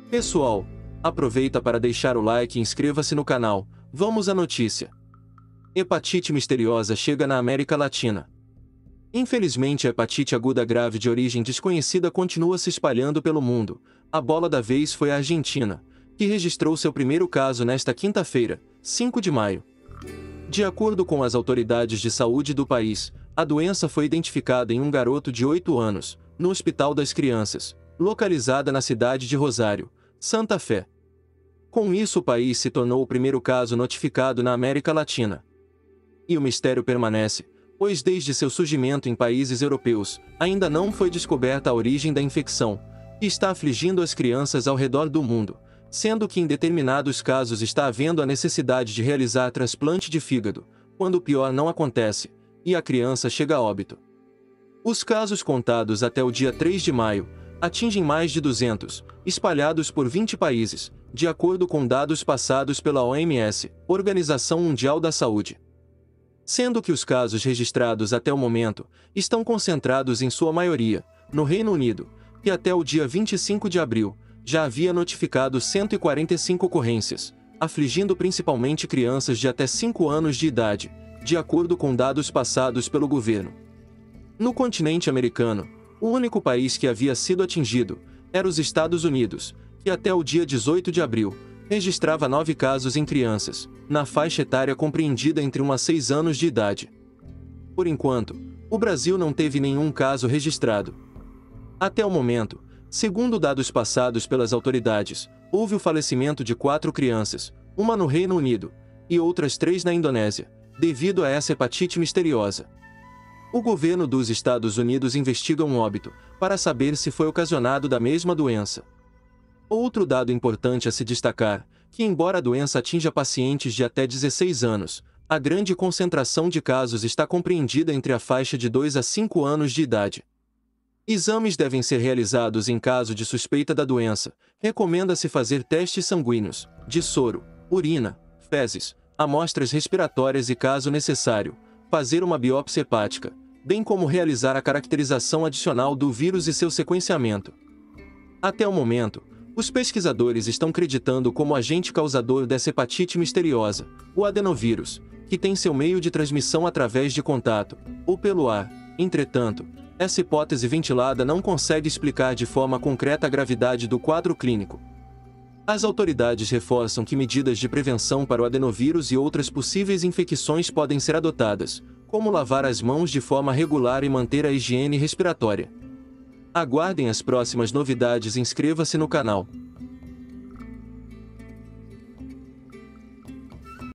Pessoal, aproveita para deixar o like e inscreva-se no canal. Vamos à notícia. Hepatite misteriosa chega na América Latina. Infelizmente, a hepatite aguda grave de origem desconhecida continua se espalhando pelo mundo. A bola da vez foi a Argentina, que registrou seu primeiro caso nesta quinta-feira, 5 de maio. De acordo com as autoridades de saúde do país, a doença foi identificada em um garoto de 8 anos, no Hospital das Crianças, localizada na cidade de Rosário, Santa Fé. Com isso, o país se tornou o primeiro caso notificado na América Latina. E o mistério permanece, pois desde seu surgimento em países europeus, ainda não foi descoberta a origem da infecção, que está afligindo as crianças ao redor do mundo, sendo que em determinados casos está havendo a necessidade de realizar transplante de fígado, quando o pior não acontece, e a criança chega a óbito. Os casos contados até o dia 3 de maio atingem mais de 200, espalhados por 20 países, de acordo com dados passados pela OMS, Organização Mundial da Saúde. Sendo que os casos registrados até o momento estão concentrados em sua maioria no Reino Unido, que até o dia 25 de abril já havia notificado 145 ocorrências, afligindo principalmente crianças de até 5 anos de idade, de acordo com dados passados pelo governo. No continente americano, o único país que havia sido atingido era os Estados Unidos, que até o dia 18 de abril registrava 9 casos em crianças, na faixa etária compreendida entre 1 a 6 anos de idade. Por enquanto, o Brasil não teve nenhum caso registrado. Até o momento, segundo dados passados pelas autoridades, houve o falecimento de 4 crianças, uma no Reino Unido, e outras 3 na Indonésia, devido a essa hepatite misteriosa. O governo dos Estados Unidos investiga um óbito, para saber se foi ocasionado da mesma doença. Outro dado importante a se destacar, que embora a doença atinja pacientes de até 16 anos, a grande concentração de casos está compreendida entre a faixa de 2 a 5 anos de idade. Exames devem ser realizados em caso de suspeita da doença. Recomenda-se fazer testes sanguíneos, de soro, urina, fezes, amostras respiratórias e, caso necessário, fazer uma biópsia hepática, bem como realizar a caracterização adicional do vírus e seu sequenciamento. Até o momento, os pesquisadores estão acreditando como agente causador dessa hepatite misteriosa, o adenovírus, que tem seu meio de transmissão através de contato, ou pelo ar. Entretanto, essa hipótese ventilada não consegue explicar de forma concreta a gravidade do quadro clínico. As autoridades reforçam que medidas de prevenção para o adenovírus e outras possíveis infecções podem ser adotadas, como lavar as mãos de forma regular e manter a higiene respiratória. Aguardem as próximas novidades e inscreva-se no canal.